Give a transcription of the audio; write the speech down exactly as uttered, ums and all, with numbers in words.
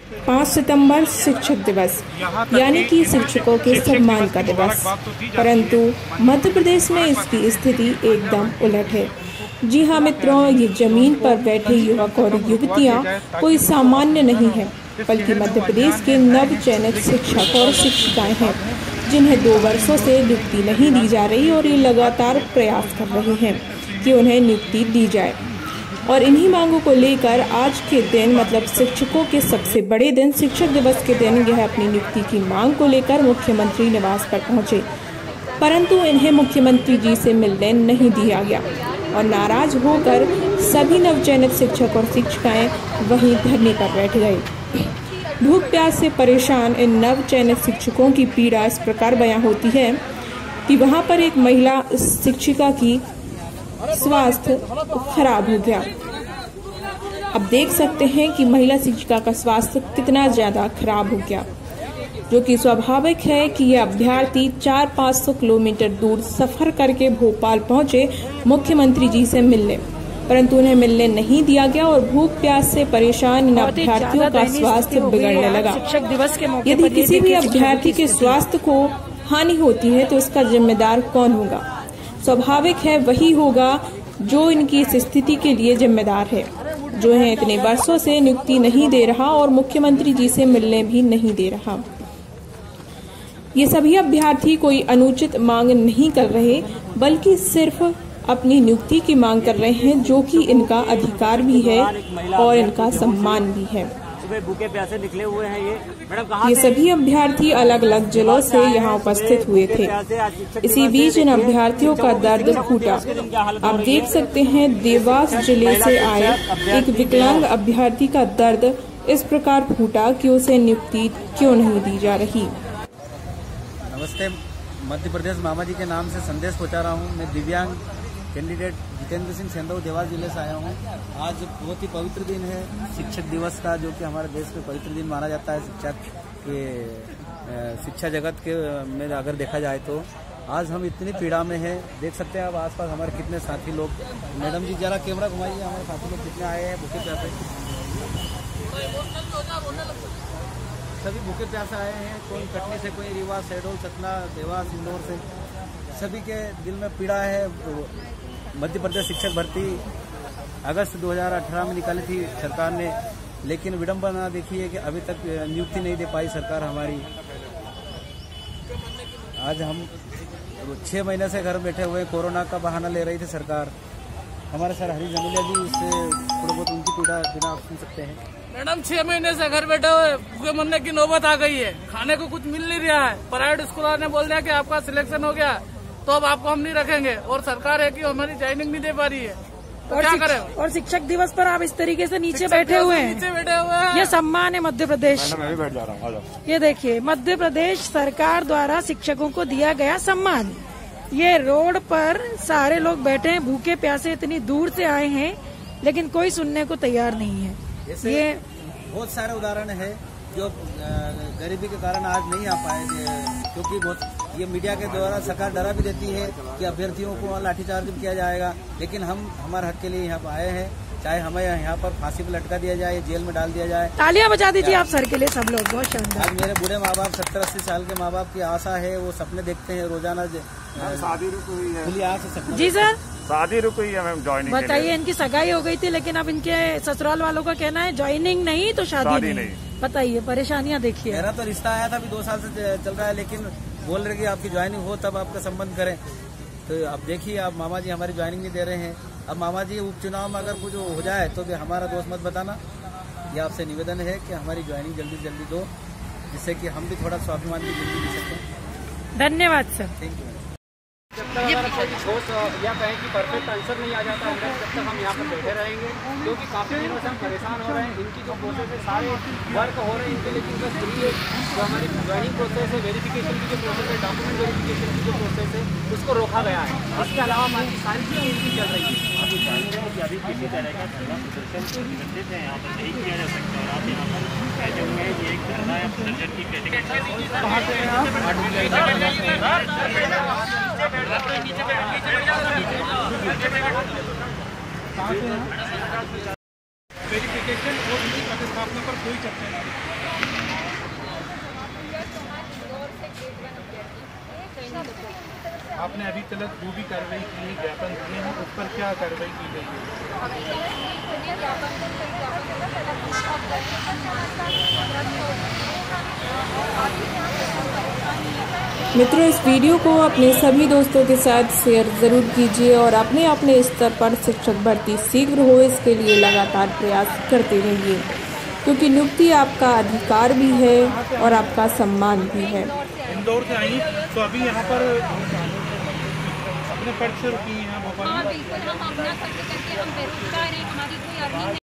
पाँच सितंबर शिक्षक दिवस यानी कि शिक्षकों के सम्मान का दिवस, परंतु मध्य प्रदेश में इसकी स्थिति एकदम उलट है। जी हाँ मित्रों, ये जमीन पर बैठे युवक और युवतियाँ कोई सामान्य नहीं है, बल्कि मध्य प्रदेश के नव चयनित शिक्षक और शिक्षिकाएं हैं, जिन्हें दो वर्षों से नियुक्ति नहीं दी जा रही और ये लगातार प्रयास कर रहे हैं कि उन्हें नियुक्ति दी जाए। और इन्हीं मांगों को लेकर आज के दिन, मतलब शिक्षकों के सबसे बड़े दिन शिक्षक दिवस के दिन, यह अपनी नियुक्ति की मांग को लेकर मुख्यमंत्री निवास पर पहुंचे, परंतु इन्हें मुख्यमंत्री जी से मिलने नहीं दिया गया और नाराज होकर सभी नवचयनित शिक्षक और शिक्षिकाएं वहीं धरने पर बैठ गए। भूख प्यास से परेशान इन नवचयनित शिक्षकों की पीड़ा इस प्रकार बयां होती है कि वहां पर एक महिला शिक्षिका की स्वास्थ्य खराब हो गया। अब देख सकते हैं कि महिला शिक्षिका का स्वास्थ्य कितना ज्यादा खराब हो गया, जो कि स्वाभाविक है कि यह अभ्यर्थी चार पाँच सौ किलोमीटर दूर सफर करके भोपाल पहुंचे मुख्यमंत्री जी से मिलने, परंतु उन्हें मिलने नहीं दिया गया और भूख प्यास से परेशान इन अभ्यर्थियों का स्वास्थ्य बिगड़ने लगा। यदि किसी भी अभ्यर्थी के स्वास्थ्य को हानि होती है तो इसका जिम्मेदार कौन होगा? स्वाभाविक है वही होगा जो इनकी इस स्थिति के लिए जिम्मेदार है, जो है इतने वर्षों से नियुक्ति नहीं दे रहा और मुख्यमंत्री जी से मिलने भी नहीं दे रहा। ये सभी अभ्यर्थी कोई अनुचित मांग नहीं कर रहे, बल्कि सिर्फ अपनी नियुक्ति की मांग कर रहे हैं, जो कि इनका अधिकार भी है और इनका सम्मान भी है। भूखे प्यासे निकले हुए हैं ये ये सभी अभ्यर्थी अलग अलग जिलों से यहाँ उपस्थित हुए थे। इसी बीच इन अभ्यर्थियों का दर्द फूटा। आप देख सकते हैं देवास जिले से आए एक विकलांग अभ्यर्थी का दर्द इस प्रकार फूटा कि उसे नियुक्ति क्यों नहीं दी जा रही। नमस्ते, मध्य प्रदेश मामा जी के नाम से संदेश पहुँचा रहा हूँ। मैं दिव्यांग कैंडिडेट जितेंद्र सिंह सेंधव देवास जिले से आया हूँ। आज बहुत ही पवित्र दिन है शिक्षक दिवस का, जो कि हमारे देश में पवित्र दिन माना जाता है शिक्षक के शिक्षा जगत के में अगर देखा जाए तो। आज हम इतनी पीड़ा में हैं, देख सकते हैं आप आसपास हमारे कितने साथी लोग। मैडम जी जरा कैमरा घुमाइए, हमारे साथी लोग कितने आए हैं भूखे प्यासे। सभी भूखे प्यासे आए हैं, कोई कटनी से, कोई रीवा, शहडोल, सतना, देवास, इंदौर से। सभी के दिल में पीड़ा है। मध्य प्रदेश शिक्षक भर्ती अगस्त दो हज़ार अठारह में निकाली थी सरकार ने, लेकिन विडंबना देखिए कि अभी तक नियुक्ति नहीं दे पाई सरकार हमारी। आज हम छह महीने से घर बैठे हुए, कोरोना का बहाना ले रही थी सरकार। हमारे सर हरी जमीलिया जी, इससे थोड़ा बहुत उनकी पीड़ा बिना आप सुन सकते हैं। मैडम, छह महीने से घर बैठे हुए भूखे मरने की नौबत आ गई है। खाने को कुछ मिल नहीं रहा है। प्राइवेट स्कूल ने बोल दिया कि आपका सिलेक्शन हो गया तो अब आपको हम नहीं रखेंगे, और सरकार है कि हमारी ज्वाइनिंग नहीं दे पा रही है, तो और क्या करें? और शिक्षक दिवस पर आप इस तरीके से नीचे बैठे हुए हैं। नीचे बैठे हुए हैं। ये सम्मान है मध्य प्रदेश। मैं भी बैठ जा रहा हूँ। ये देखिए, मध्य प्रदेश सरकार द्वारा शिक्षकों को दिया गया सम्मान। ये रोड पर सारे लोग बैठे हैं, भूखे प्यासे इतनी दूर से आए हैं, लेकिन कोई सुनने को तैयार नहीं है। ये बहुत सारे उदाहरण है जो गरीबी के कारण आज नहीं आ पाए, क्योंकि बहुत ये मीडिया के द्वारा सरकार डरा भी देती है कि अभ्यर्थियों को लाठीचार्ज किया जाएगा, लेकिन हम हमारे हक के लिए यहाँ पर आए हैं। चाहे हमें यहाँ पर फांसी पर लटका दिया जाए, जेल में डाल दिया जाए। तालियां बजा दीजिए आप सर के लिए, सब लोग। बहुत शानदार। आज मेरे बूढ़े माँ बाप, सत्तर अस्सी साल के माँ बाप की आशा है, वो सपने देखते हैं रोजाना। शादी रुक हुई है। खुली आँख से सपने। जी सर, शादी रुक हुई है मैम, ज्वाइनिंग। बताइए, इनकी सगाई हो गई थी, लेकिन अब इनके ससुराल वालों का कहना है ज्वाइनिंग नहीं तो शादी नहीं, नहीं। बताइए, परेशानियां देखिए। मेरा तो रिश्ता आया था अभी दो साल से चल रहा है, लेकिन बोल रहे कि आपकी ज्वाइनिंग हो तब आपका संबंध करें। तो अब देखिए, आप मामा जी हमारी ज्वाइनिंग नहीं दे रहे हैं। अब मामा जी उपचुनाव में अगर कुछ हो जाए तो भी हमारा दोस्त मत बताना। ये आपसे निवेदन है कि हमारी ज्वाइनिंग जल्दी जल्दी दो, जिससे कि हम भी थोड़ा स्वाभिमान की जिंदगी जी सकते। धन्यवाद सर। Thank you. जब तक अगर कोई ठोस या कहें कि परफेक्ट आंसर नहीं आ जाता है, जब तक हम यहाँ पर बैठे रहेंगे, क्योंकि काफ़ी दिनों से हम परेशान हो रहे हैं। इनकी जो प्रोसेस है, सारे वर्क हो रहे हैं इनके, लेकिन बस यही जो हमारी ज्वाइनिंग प्रोसेस है, वेरिफिकेशन की जो प्रोसेस है, डॉक्यूमेंट वेरिफिकेशन की जो प्रोसेस है, उसको रोका गया है। इसके अलावा बाकी सारी चीज़ें इनकी चल रही है। अभी जान रहे हैं कि अभी किसी तरह का धरना प्रदर्शन निबंधित है, यहाँ पर नहीं किया जा सकता, और आप यहाँ पर कहते हुए ये एक धरना या प्रदर्शन की कैटेगरी। वेरिफिकेशन और उनकी प्रतिस्थापना पर कोई चर्चा नहीं। आपने अभी तक जो भी कार्रवाई की है, ज्ञापन दिए हैं, उस पर क्या कार्रवाई की गई है? मित्रों, इस वीडियो को अपने सभी दोस्तों के साथ शेयर ज़रूर कीजिए और अपने अपने स्तर पर शिक्षक भर्ती शीघ्र हो इसके लिए लगातार प्रयास करते रहिए, क्योंकि नियुक्ति आपका अधिकार भी है और आपका सम्मान भी है। इंदौर से आई तो अभी यहाँ पर अपने पक्ष से रुकी हैं भोपाल में। हाँ बिल्कुल, हम अपना खर्च करके हम बेरोजगार हैं, हमारी कोई अर्निंग